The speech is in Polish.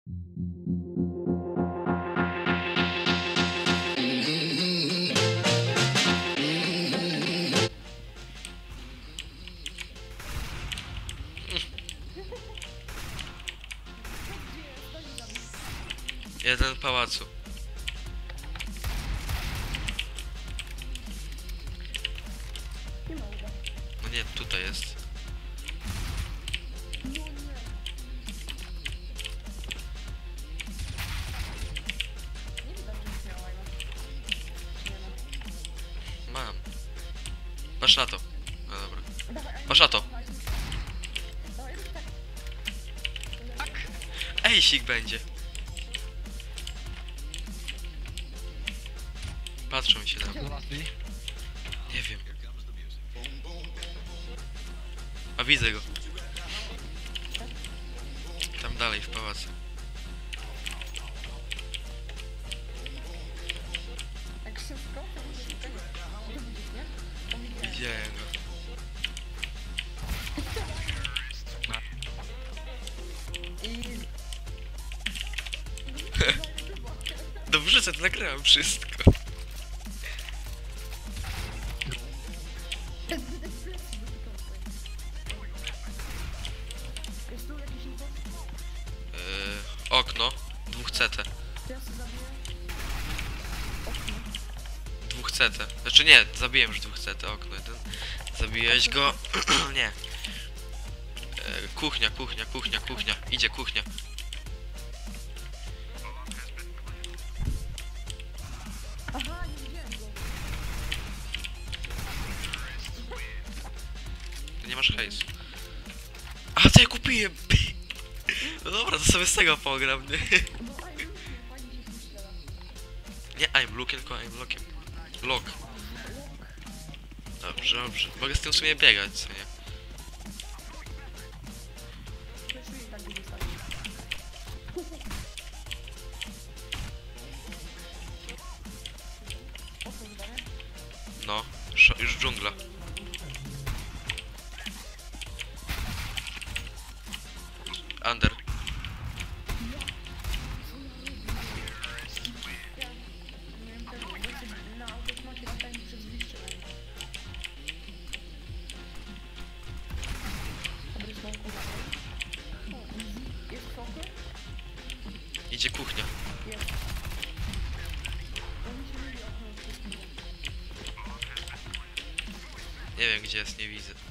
Jeden w pałacu. No nie, tutaj jest. Mam. Patrz na to. No dobra. Patrz na to. Ejsik będzie. Patrzą mi się na mnie. Nie wiem. A widzę go. Tam dalej w pałacu. Widziałem go. Dobrze, że nagrałem wszystko. Okno. Dwóch CT. Dwóch CT. Znaczy nie, zabiłem już dwóch CT. Okno jeden. Zabiłeś go. Nie. Kuchnia, kuchnia, kuchnia, kuchnia. Idzie kuchnia. Ty nie masz hejsu. A to ja kupiłem! No dobra, to sobie z tego pogram, nie? Nie I'm looking, tylko I'm looking. Lock. Dobrze, dobrze. Mogę z tym w sumie biegać, co nie? No, już dżungla. Under. Idzie kuchnia. Nie wiem gdzie jest, nie widzę.